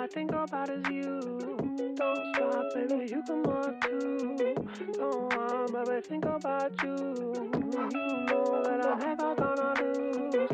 think about is you. Don't stop, baby, you can walk too. Don't want, baby, think about you. You know that I'm never gonna lose.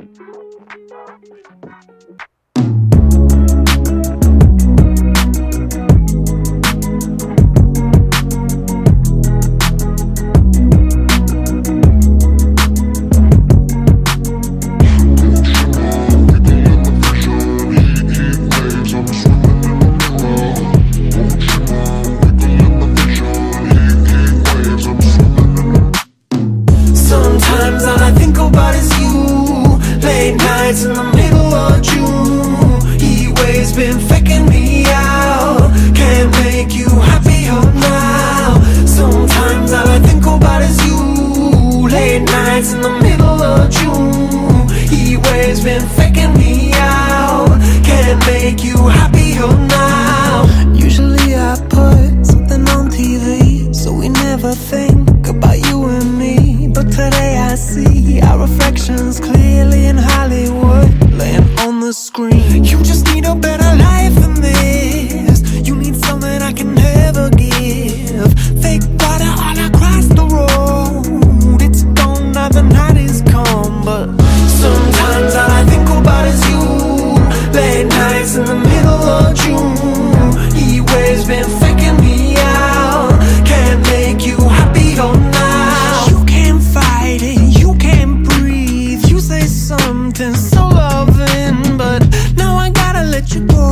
Sometimes all I think about is you. Late nights in the middle of June. Heat waves been faking me out. Can't make you happier now. Sometimes all I think about is you. Late nights in the middle of June. Heat waves been faking me out. Can't make you happier now. Usually I put something on TV, so we never think about you and me. But today I see our reflections clearly in Hollywood, laying on the screen. You just need a better life than this. You need something I can never give. Fake water all across the road. It's gone now, the night is come. But sometimes all I think about is you. Late nights in the middle of June. Heat waves been faking me out. Can't make you happier now. You can't fight it, you can't breathe. You say something so loving, but now I gotta let you go.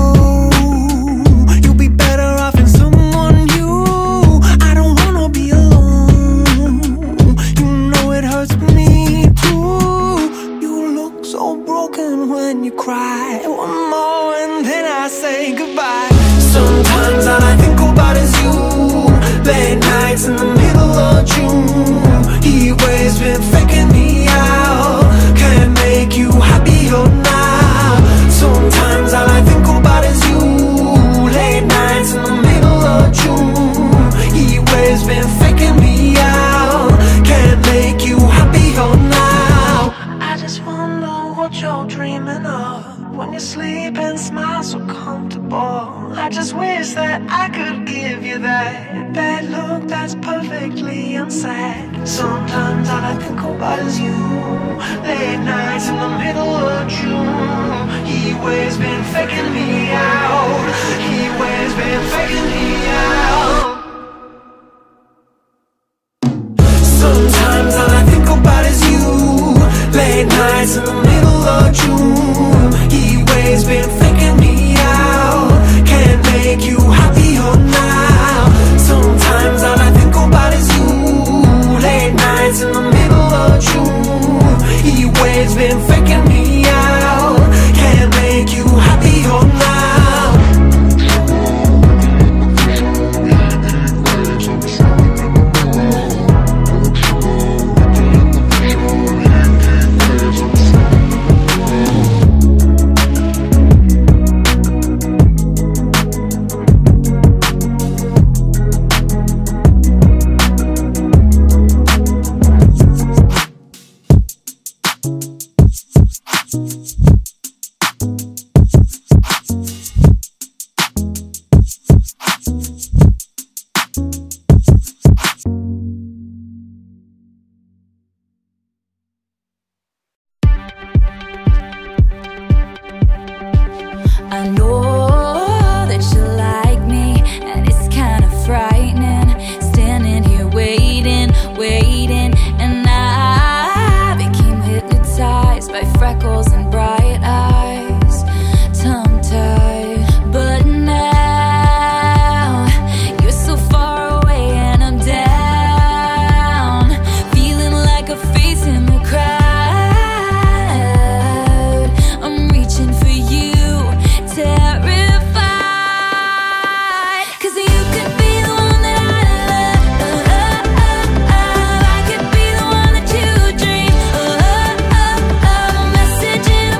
You'll be better off in someone new. I don't wanna be alone. You know it hurts me too. You look so broken when you cry. One more and then I say goodbye. Sometimes all I think about is you. Late nights in the middle of June. Heat waves been faking me out. Can't make you happier now. Sometimes all I think about is you. Late nights in the middle of June. Heat waves been faking me out. Can't make you happier now. I just wonder what you're dreaming of when you sleep and smile so comfortable. I just wish that I could give you that look that's perfectly unsaid. Sometimes all I think about is you. Late nights in the middle of June. Heat waves been faking me out. Heat waves been faking me out. Sometimes all I think about is you. Late nights in the middle of June. Heat waves been faking me out. Can't make you happier now. Sometimes all I think about is you. Late nights in the middle of June. Heat waves been faking me out. Can't make you happier now. I know that you like me, and it's kind of frightening. Standing here waiting, waiting, and I became hypnotized by freckles and bright eyes, tongue-tied. But now you're so far away and I'm down, feeling like a face in the crowd. I'm reaching for you, terrified, 'cause you could be the one that I love. I could be the one that you dream of. A message in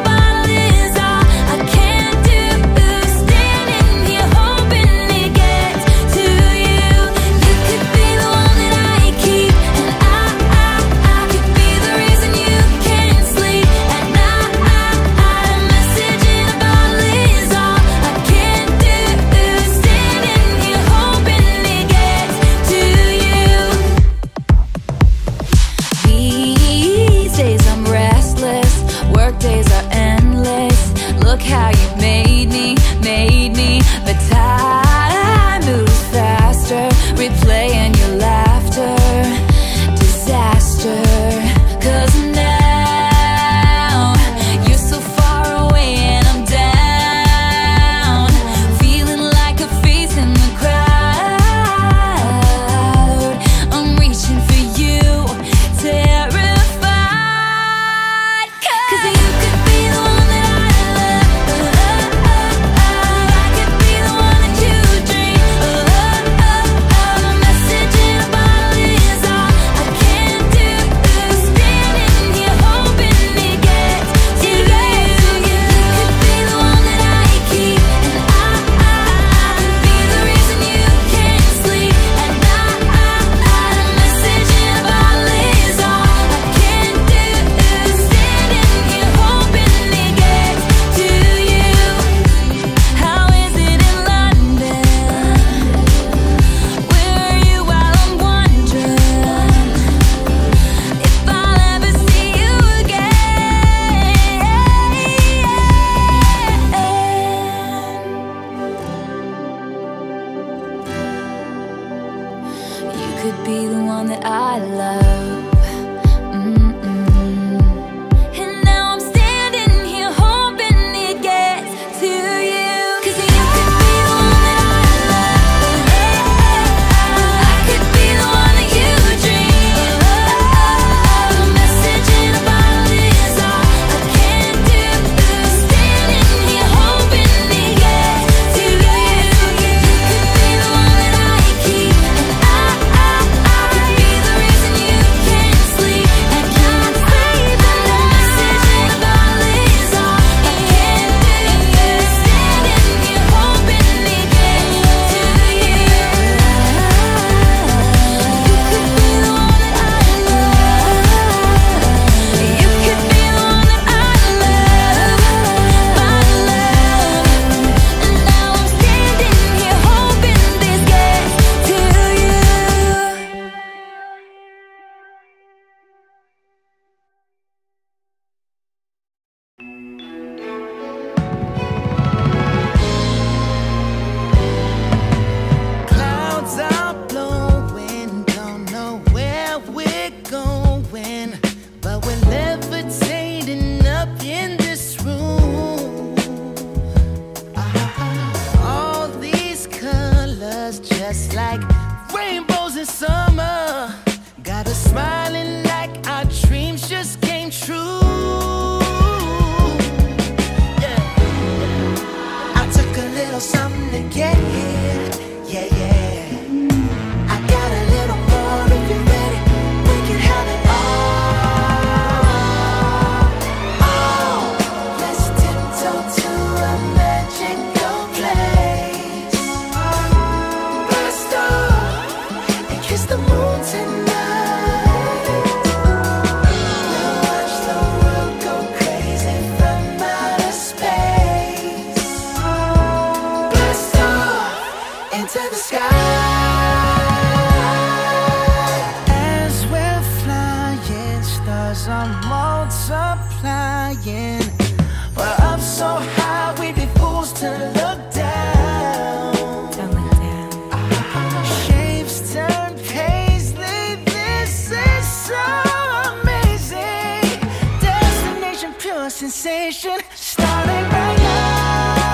your sensation, starting right now.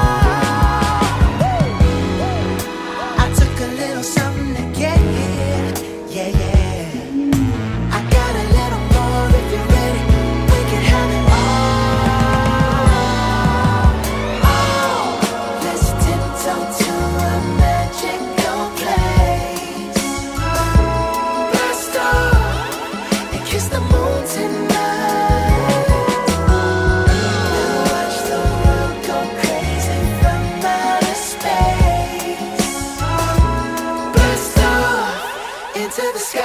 I took a little something to get here, yeah, yeah. I got a little more if you're ready. We can have it all. Oh, let's tiptoe to a magical place. Blast off and kiss the moon tonight. We'll watch the world go crazy from outer space. Blast off into the sky.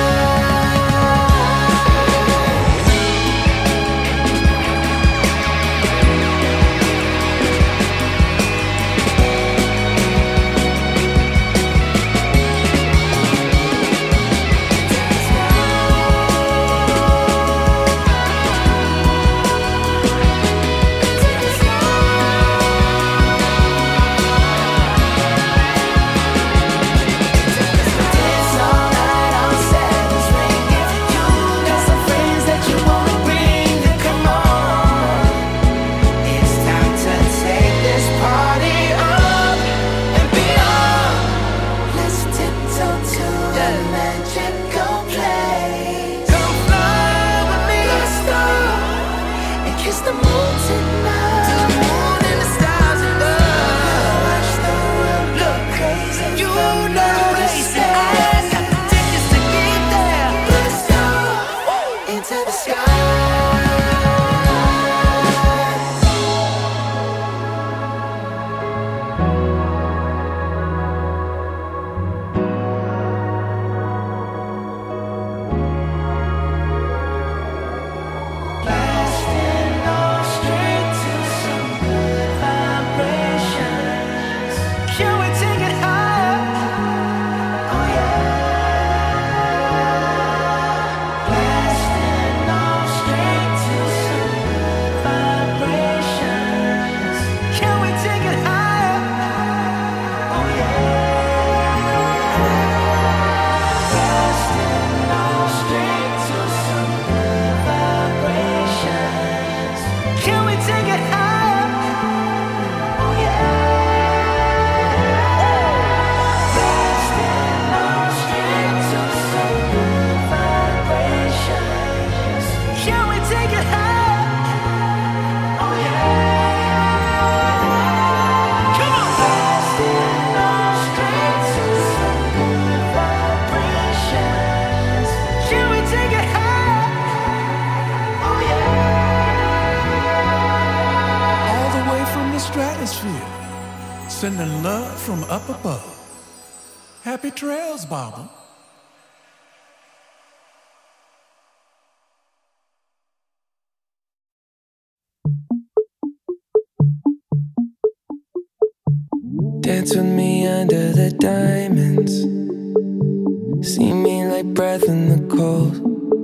Sending love from up above. Happy trails, Baba. Dance with me under the diamonds. See me like breath in the cold.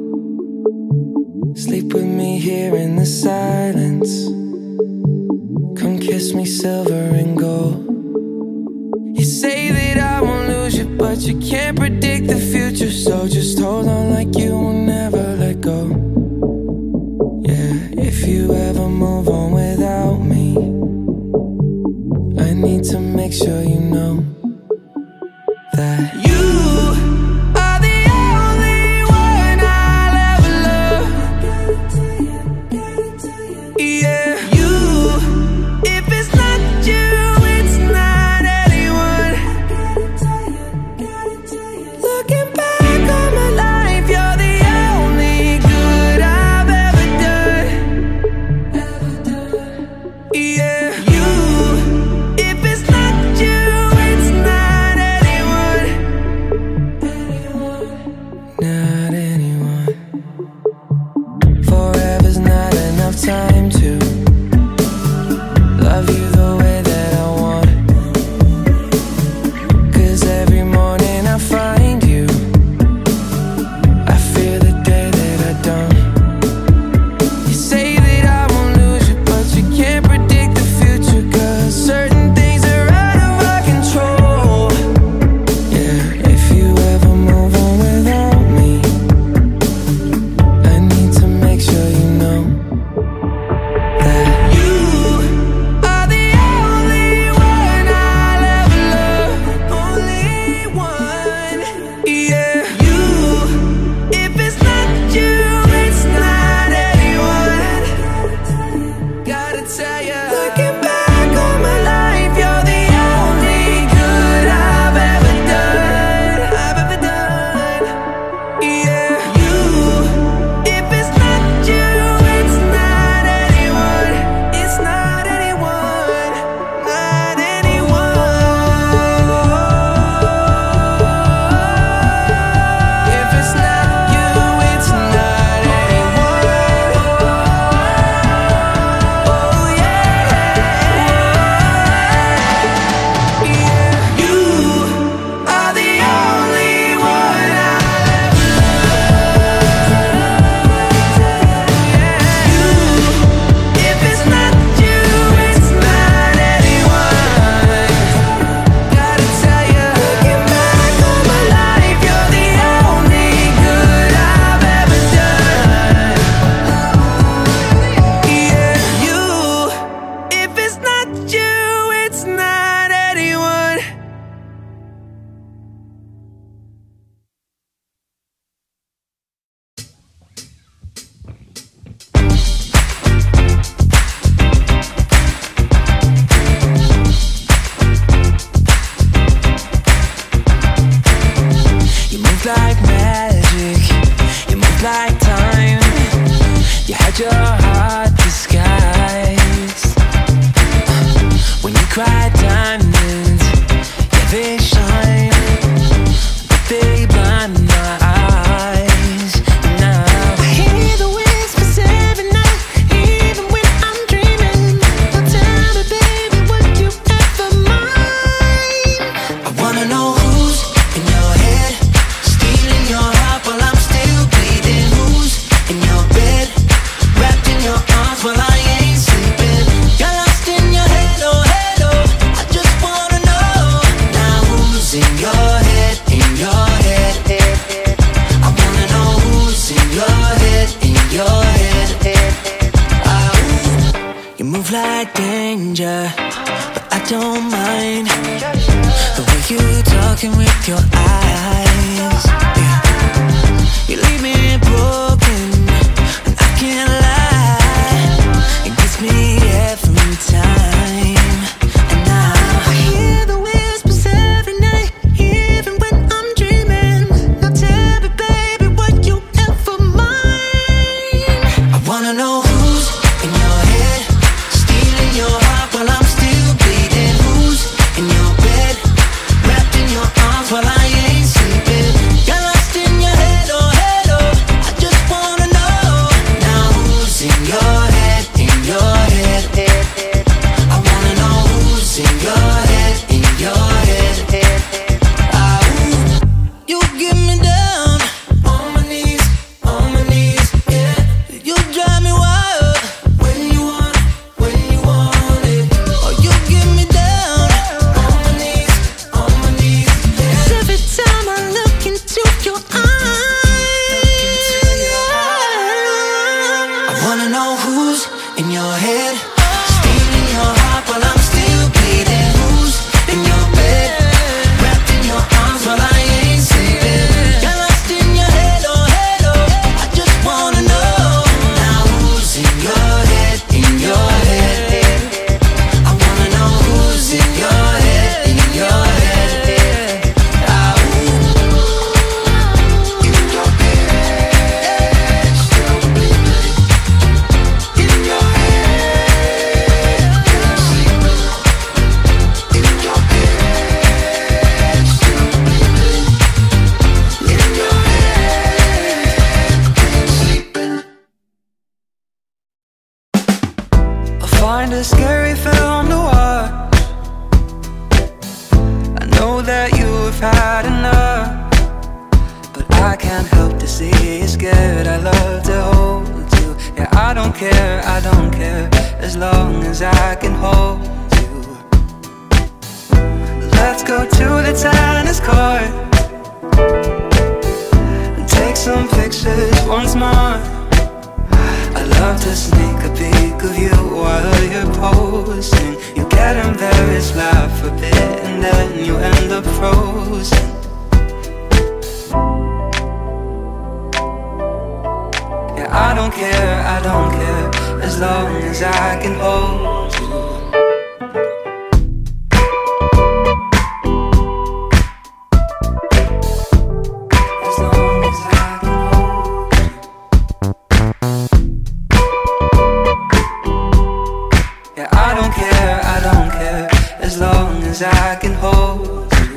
Sleep with me here in the silence. Come kiss me silver and gold. You say that I won't lose you, but you can't predict the future. So just hold on like you will never let go. Yeah, if you ever move on without me, I need to make sure you know that you are the only one I'll ever love. Yeah, you, if it's not you, it's not anyone. Looking back on my life, you're the only good I've ever done. Yeah, you, if it's not you, it's You move like danger, but I don't mind the way you talking with your eyes. Yeah. You leave me broken, and I can't lie. It gets me every time. And now I hear the whispers every night, even when I'm dreaming. Now tell me, baby, what you ever mind. I wanna know who's in your head, stealing your heart while I'm still bleeding. Who's in your bed, wrapped in your arms while I ain't sleeping. Got lost in your head, oh head, oh. I just wanna know now who's in your head, in your head. I wanna know who's in your head, in your head. You get me down on my knees, yeah. You drive me wild when you want it. Oh, you get me down on my knees, yeah. 'Cause every time I look into your eyes, I wanna know who's in your head, stealing your heart while I'm still bleeding. Who's in your bed, wrapped in your arms while I ain't sleeping. Got lost in your head, oh head, oh. I just wanna know now who's in your head, in your head. I wanna know who's in your head, in your head. Find a scary film to watch. I know that you've had enough, but I can't help to see you scared. I love to hold you. Yeah, I don't care, as long as I can hold you. Let's go to the tennis court and take some pictures once more. I love to sneak a peek of you while you're posing. You get embarrassed, laugh a bit, and then you end up frozen. Yeah, I don't care, as long as I can hold you. As long as I can hold you. Yeah, I don't care, as long as I can hold you.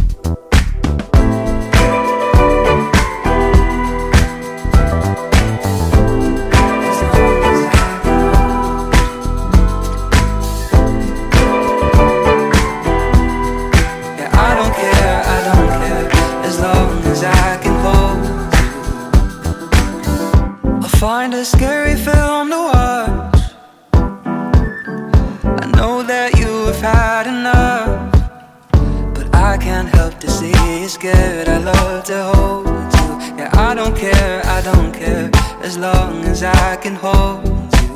As long as I can hold you. Yeah, I don't care, as long as I can hold you. I'll find a scary film to watch. I know that you've had enough, but I can't help to see you scared. I love to hold you. Yeah, I don't care, as long as I can hold you.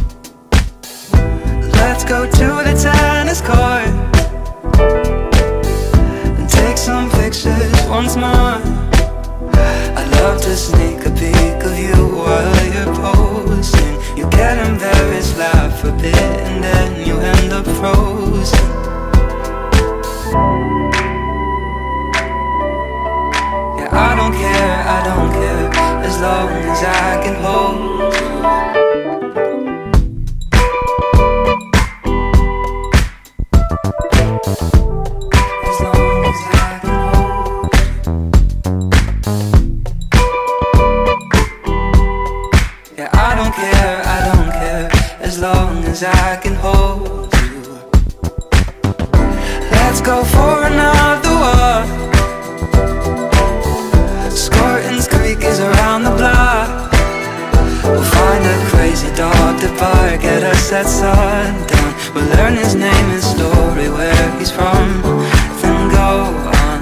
Let's go to the tennis court and take some pictures once more. I love to sneak a peek of you while you're posing. You get embarrassed, laugh a bit, and then you end up frozen. Yeah, I don't care, as long as I can hold you. As long as I can hold you. Yeah, I don't care, as long as I can hold you. Let's go for another walk. Scorton's Creek is around the block. We'll find a crazy dog to bark at us at sundown. We'll learn his name and story, where he's from, then go on.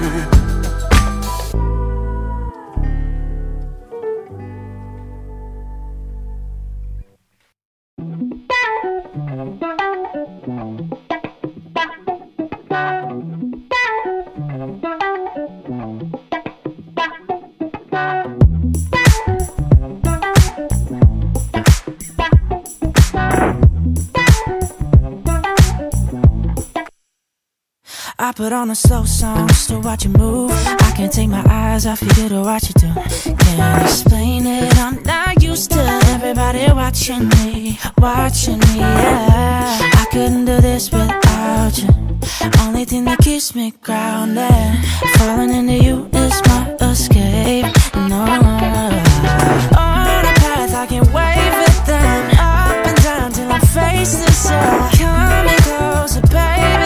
I put on a slow song just to watch you move. I can't take my eyes off you to watch you do. Can't explain it, I'm not used to everybody watching me, yeah. I couldn't do this without you. Only thing that keeps me grounded, falling into you is my escape. No, on a path I can wave it then up and down till I face the sun. Coming closer, baby.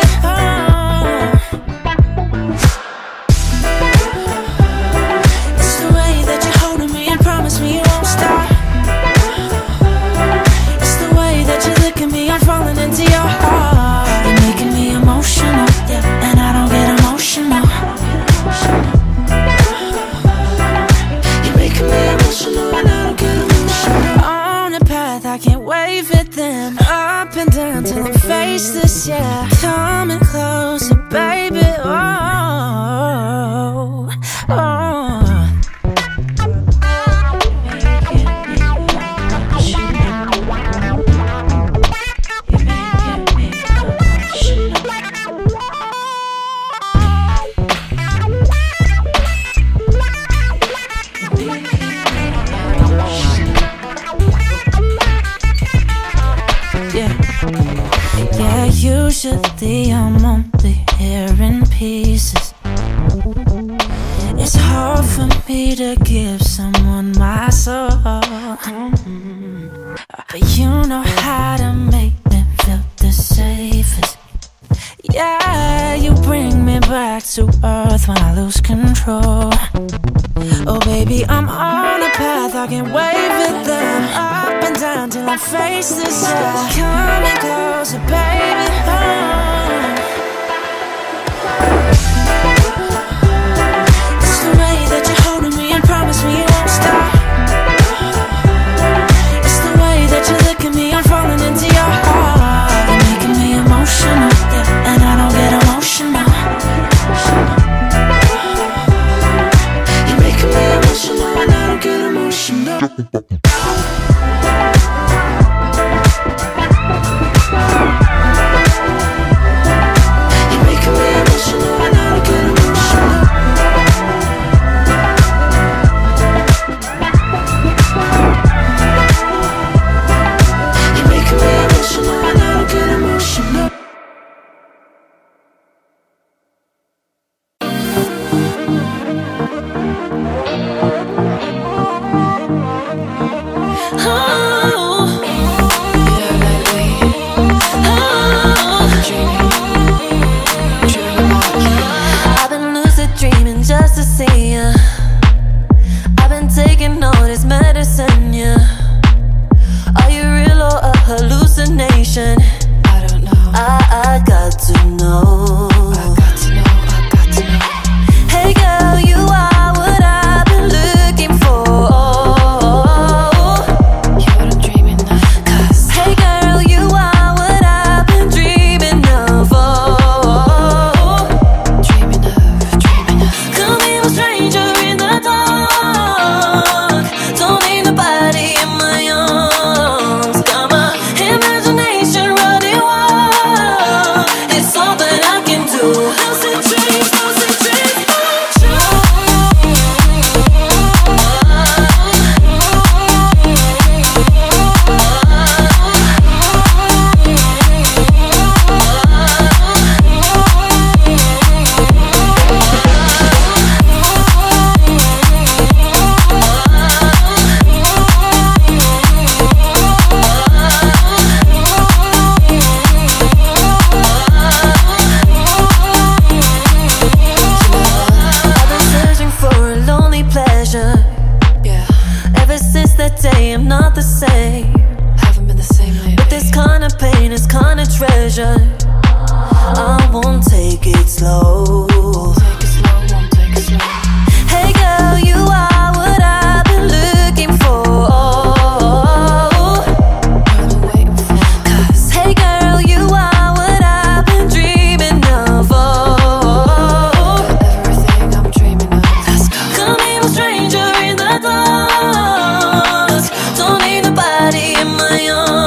It's the way that you're holding me and promise me you won't stop. It's the way that you're looking me, I'm falling into your heart. You're making me emotional, yeah, and I don't get emotional. You're making me emotional and I don't get emotional. On a path I can't wave it then up and down till I face this, yeah. Coming closer, baby, oh, oh. Usually I'm only hearing pieces. It's hard for me to give someone my soul, but you know how to make me feel the safest. Yeah, you bring me back to earth when I lose control. Oh baby, I'm on a path, I can wave it then up and down till I face the sun. Coming closer, baby, oh. It's the way that you're holding me and promise me you won't stop. It's the way that you're looking me, I'm falling into your heart. You're making me emotional, yeah, and I don't get emotional. You're making me emotional and I don't get emotional.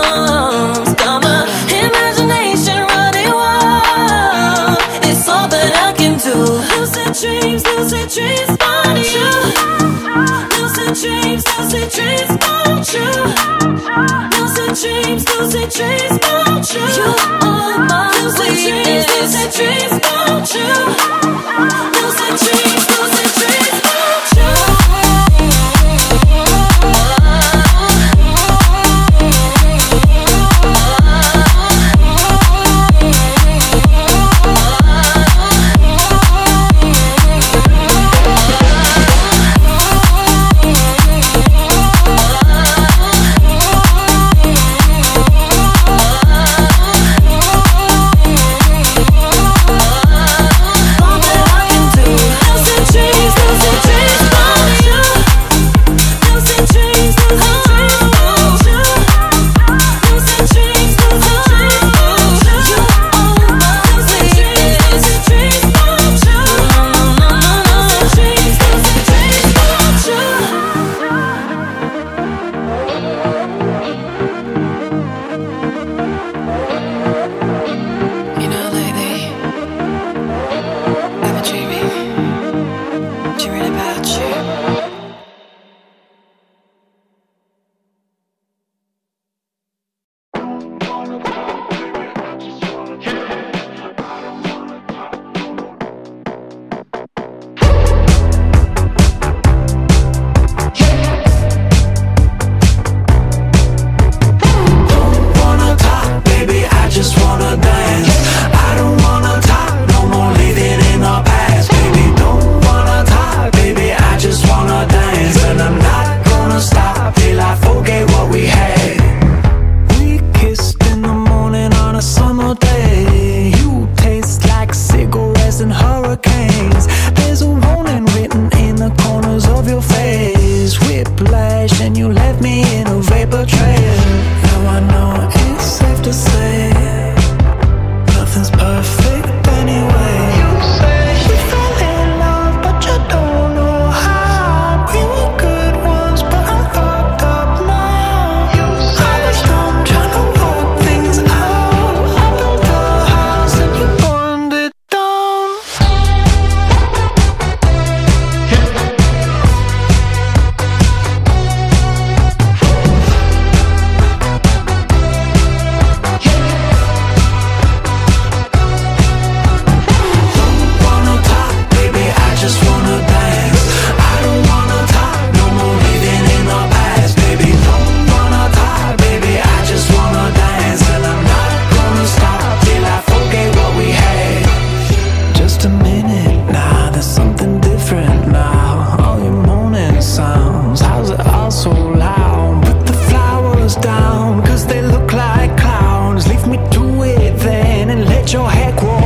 Got my imagination running wild. It's all that you. Lucid dreams about you. You are my weakness. Lucid dreams about you. Lucid dreams about you. Your head grow